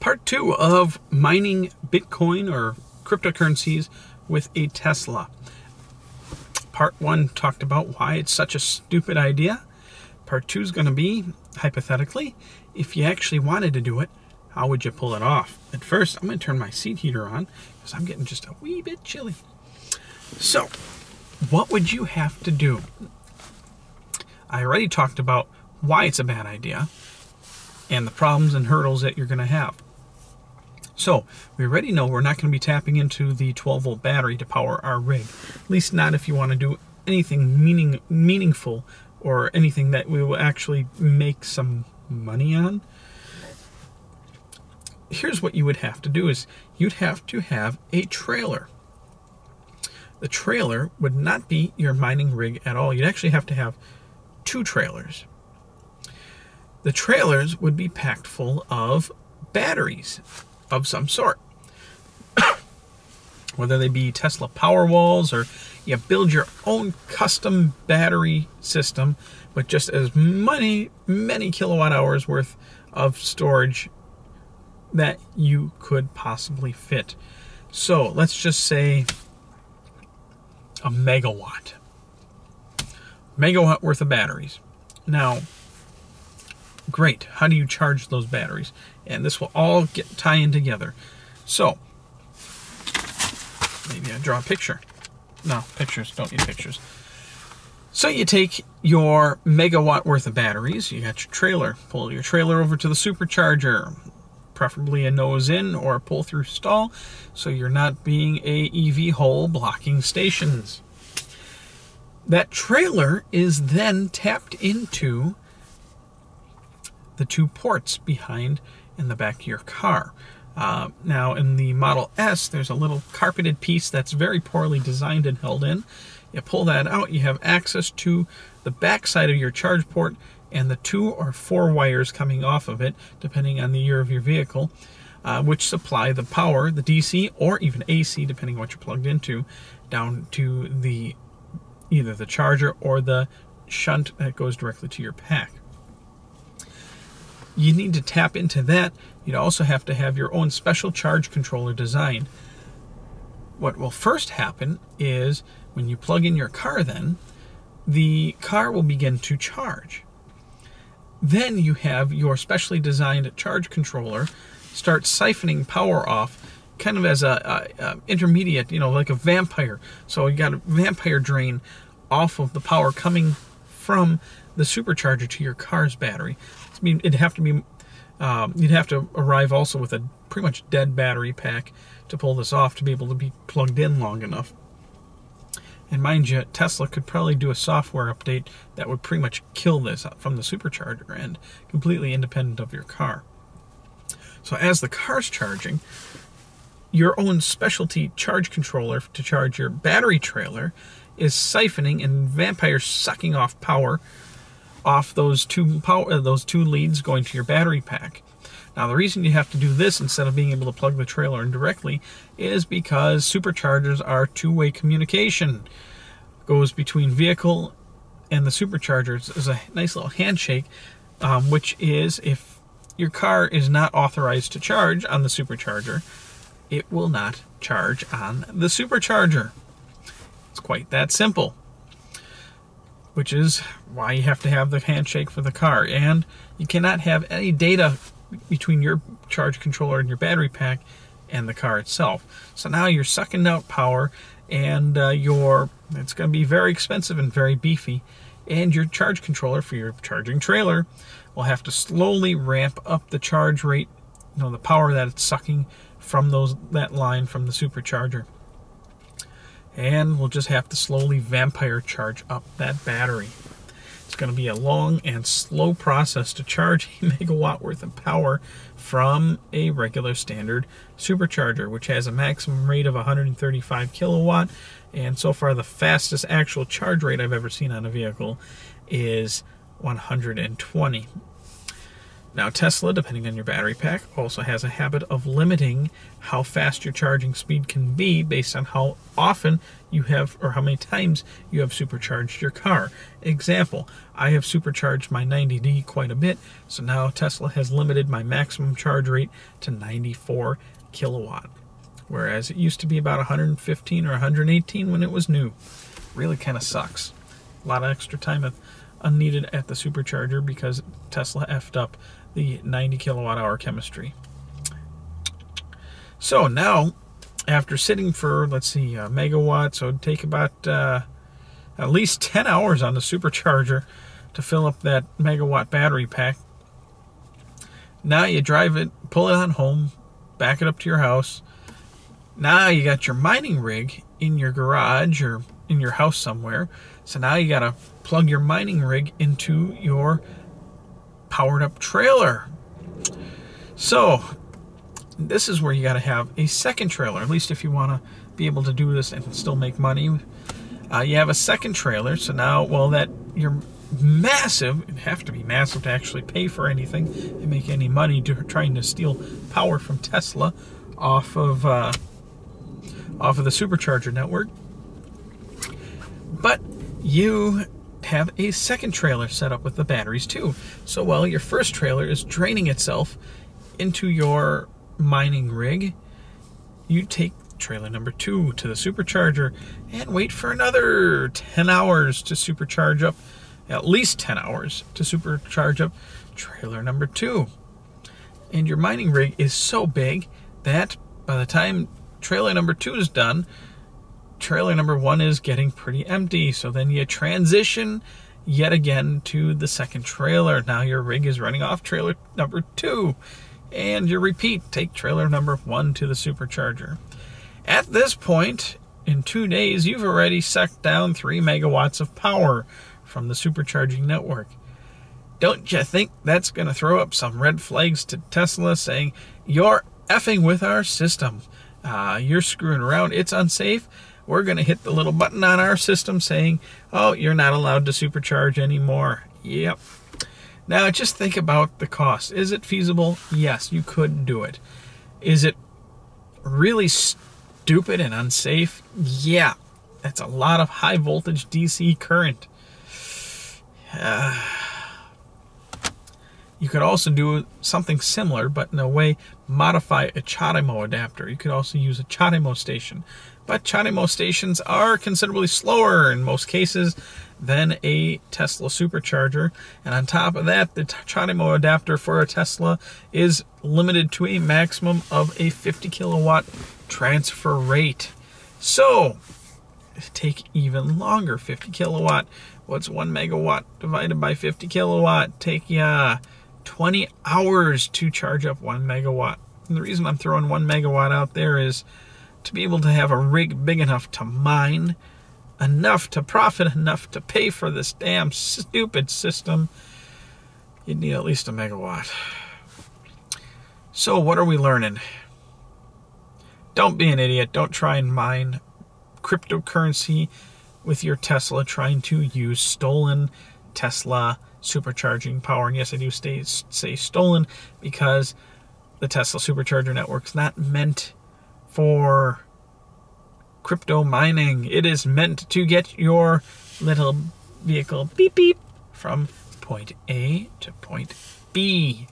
Part 2 of mining Bitcoin or cryptocurrencies with a Tesla. Part 1 talked about why it's such a stupid idea. Part 2 is going to be, hypothetically, if you actually wanted to do it, how would you pull it off? At first, I'm going to turn my seat heater on because I'm getting just a wee bit chilly. So, what would you have to do? I already talked about why it's a bad idea and the problems and hurdles that you're going to have. So, we already know we're not going to be tapping into the 12-volt battery to power our rig. At least not if you want to do anything meaningful or anything that we will actually make some money on. Here's what you would have to do is you'd have to have a trailer. The trailer would not be your mining rig at all. You'd actually have to have 2 trailers. The trailers would be packed full of batteries of some sort. Whether they be Tesla Powerwalls or you build your own custom battery system with just as many kilowatt hours worth of storage that you could possibly fit. So let's just say a megawatt worth of batteries. Now, great. How do you charge those batteries? And this will all tie in together. So, maybe I draw a picture. No, pictures. Don't need pictures. So you take your megawatt worth of batteries. You got your trailer. Pull your trailer over to the supercharger. Preferably a nose in or a pull through stall, so you're not being a EV hole blocking stations. That trailer is then tapped into the 2 ports behind in the back of your car. Now in the Model S, there's a little carpeted piece that's very poorly designed and held in. You pull that out, you have access to the back side of your charge port and the 2 or 4 wires coming off of it, depending on the year of your vehicle, which supply the power, the DC or even AC, depending on what you're plugged into, down to either the charger or the shunt that goes directly to your pack. You need to tap into that. You'd also have to have your own special charge controller design. What will first happen is when you plug in your car, then the car will begin to charge. Then you have your specially designed charge controller start siphoning power off, kind of as a intermediate, like a vampire. So you got a vampire drain off of the power coming from the supercharger to your car's battery. I mean, it'd have to be, you'd have to arrive also with a pretty much dead battery pack to pull this off to be able to be plugged in long enough. And mind you, Tesla could probably do a software update that would pretty much kill this from the supercharger end, completely independent of your car. So as the car's charging, your own specialty charge controller to charge your battery trailer is siphoning and vampire sucking off power off those two leads going to your battery pack. Now, the reason you have to do this instead of being able to plug the trailer in directly is because superchargers are two-way communication. Goes between vehicle and the superchargers. There's a nice little handshake, which is if your car is not authorized to charge on the supercharger, it will not charge on the supercharger. It's quite that simple. Which is why you have to have the handshake for the car. And you cannot have any data between your charge controller and your battery pack and the car itself. So now you're sucking out power, and it's going to be very expensive and very beefy. And your charge controller for your charging trailer will have to slowly ramp up the charge rate, the power that it's sucking from that line from the supercharger. And we'll just have to slowly vampire charge up that battery. It's going to be a long and slow process to charge a megawatt worth of power from a regular standard supercharger, which has a maximum rate of 135 kilowatt. And so far, the fastest actual charge rate I've ever seen on a vehicle is 120. Now Tesla, depending on your battery pack, also has a habit of limiting how fast your charging speed can be based on how often you have, or how many times you have supercharged your car. Example, I have supercharged my 90D quite a bit, so now Tesla has limited my maximum charge rate to 94 kilowatt, whereas it used to be about 115 or 118 when it was new. Really kind of sucks. A lot of extra time unneeded at the supercharger because Tesla effed up the 90 kilowatt hour chemistry. So now, after sitting for, let's see, a megawatt, so it'd take about at least 10 hours on the supercharger to fill up that megawatt battery pack. Now you drive it, pull it on home, back it up to your house. Now you got your mining rig in your garage or in your house somewhere. So now you got to plug your mining rig into your powered up trailer. So this is where you got to have a second trailer, at least if you want to be able to do this and still make money. You have a second trailer. So now, well, that you're massive, it'd have to be massive to actually pay for anything and make any money trying to steal power from Tesla off of the supercharger network. But you have a second trailer set up with the batteries too. So while your first trailer is draining itself into your mining rig, you take trailer number 2 to the supercharger and wait for another 10 hours to supercharge up, at least 10 hours to supercharge up trailer number 2. And your mining rig is so big that by the time trailer number 2 is done, trailer number 1 is getting pretty empty. So then you transition yet again to the second trailer. Now your rig is running off trailer number 2. And you repeat, take trailer number 1 to the supercharger. At this point, in 2 days, you've already sucked down 3 megawatts of power from the supercharging network. Don't you think that's going to throw up some red flags to Tesla saying, you're effing with our system? You're screwing around. It's unsafe. We're going to hit the little button on our system saying, oh, you're not allowed to supercharge anymore. Yep. Now, just think about the cost. Is it feasible? Yes, you could do it. Is it really stupid and unsafe? Yeah. That's a lot of high voltage DC current. You could also do something similar, but in a way, modify a CHAdeMO adapter. You could also use a CHAdeMO station. But CHAdeMO stations are considerably slower in most cases than a Tesla supercharger. And on top of that, the CHAdeMO adapter for a Tesla is limited to a maximum of a 50 kilowatt transfer rate. So, take even longer. 50 kilowatt. What's 1 megawatt divided by 50 kilowatt? Take 20 hours to charge up 1 megawatt. And the reason I'm throwing 1 megawatt out there is to be able to have a rig big enough to mine, enough to profit, enough to pay for this damn stupid system, you'd need at least 1 megawatt. So what are we learning? Don't be an idiot. Don't try and mine cryptocurrency with your Tesla trying to use stolen Tesla supercharging power. And yes, I do say stolen because the Tesla supercharger network's not meant for crypto mining. It is meant to get your little vehicle beep beep from point A to point B.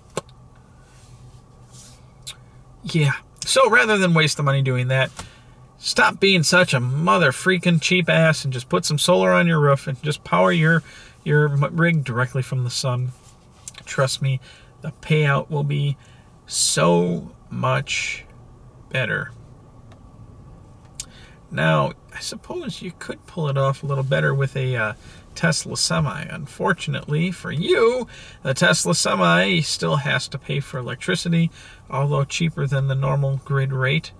Yeah. So rather than waste the money doing that, stop being such a mother freaking cheap ass and just put some solar on your roof and just power your rig directly from the sun. Trust me, the payout will be so much better. Now, I suppose you could pull it off a little better with a Tesla Semi. Unfortunately for you, the Tesla Semi still has to pay for electricity, although cheaper than the normal grid rate.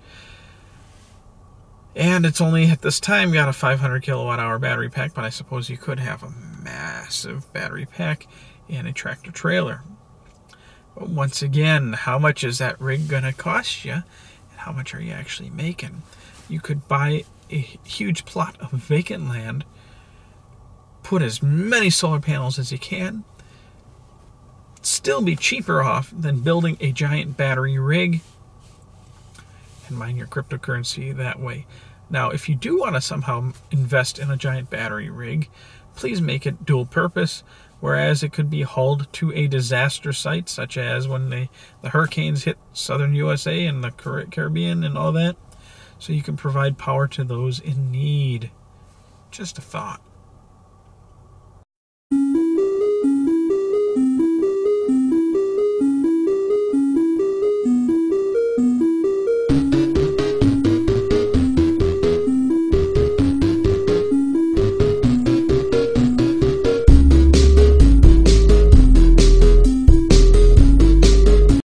And it's only at this time got a 500 kilowatt hour battery pack, but I suppose you could have a massive battery pack and a tractor trailer. But once again, how much is that rig going to cost you? And how much are you actually making? You could buy a huge plot of vacant land, put as many solar panels as you can, still be cheaper off than building a giant battery rig and mine your cryptocurrency that way. Now, if you do want to somehow invest in a giant battery rig, please make it dual purpose, whereas it could be hauled to a disaster site, such as when the hurricanes hit southern USA and the Caribbean and all that, so you can provide power to those in need. Just a thought.